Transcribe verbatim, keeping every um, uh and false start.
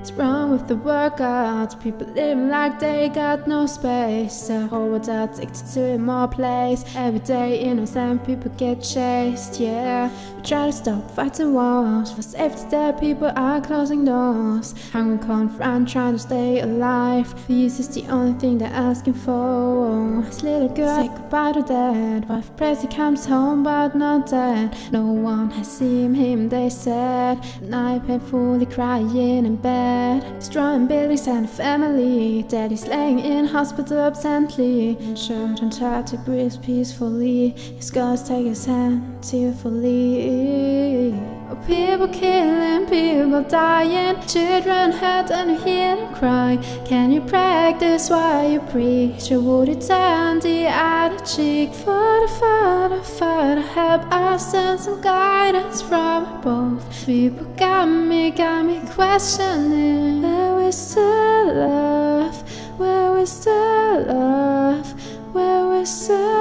What's wrong with the workouts? People living like they got no space. The whole world's addicted to a more place. Every day innocent people get chased, yeah. We try to stop fighting wars. For safety there people are closing doors. Hungry confront trying to stay alive. Peace is the only thing they're asking for. This little girl say goodbye to dad. Wife prays he comes home but not dead. No one has seen him, they said. And I painfully crying in bed. Destroying buildings and family. Daddy's laying in hospital absently. Insured and tried to breathe peacefully. His scars take his hand tearfully. Oh, people killing, people dying. Children hurt and you hear them cry. Can you practice while you preach? Or would you turn the other cheek? Father, Father, Father, help us and some guidance from above. People got me, got me questioning. Where is the love? Where is the love? Where is the